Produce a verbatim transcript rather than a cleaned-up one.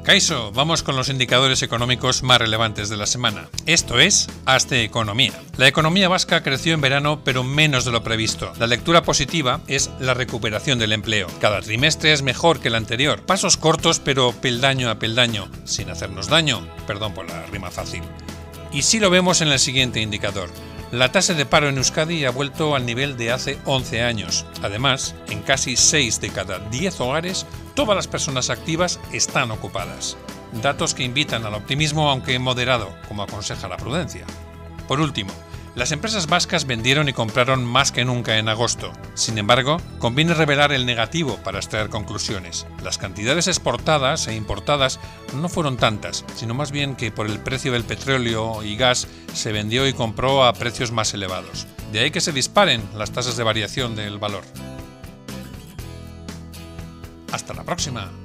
Kaixo, vamos con los indicadores económicos más relevantes de la semana. Esto es Aste Economía. La economía vasca creció en verano, pero menos de lo previsto. La lectura positiva es la recuperación del empleo. Cada trimestre es mejor que el anterior. Pasos cortos, pero peldaño a peldaño, sin hacernos daño. Perdón por la rima fácil. Y sí lo vemos en el siguiente indicador. La tasa de paro en Euskadi ha vuelto al nivel de hace once años. Además, en casi seis de cada diez hogares, todas las personas activas están ocupadas. Datos que invitan al optimismo, aunque moderado, como aconseja la prudencia. Por último, las empresas vascas vendieron y compraron más que nunca en agosto. Sin embargo, conviene revelar el negativo para extraer conclusiones. Las cantidades exportadas e importadas no fueron tantas, sino más bien que por el precio del petróleo y gas se vendió y compró a precios más elevados. De ahí que se disparen las tasas de variación del valor. Hasta la próxima.